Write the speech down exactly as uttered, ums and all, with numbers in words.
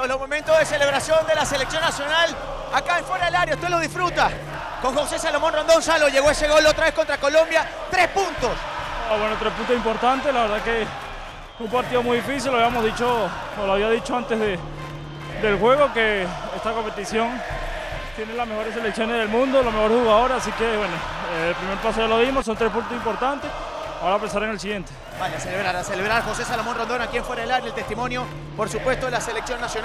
momentos, los momentos de celebración de la selección nacional acá en fuera del área. Usted lo disfruta. Con José Salomón Rondón Salo llegó ese gol otra vez contra Colombia. Tres puntos. Ah, bueno, tres puntos importantes. La verdad que un partido muy difícil. Lo habíamos dicho, o lo había dicho antes de, del juego, que esta competición tiene las mejores selecciones del mundo, los mejores jugadores. Así que, bueno, el primer paso ya lo dimos. Son tres puntos importantes. Ahora pensar en el siguiente. Vale, a celebrar, a celebrar José Salomón Rondón aquí en fuera del área. El testimonio, por supuesto, de la selección nacional.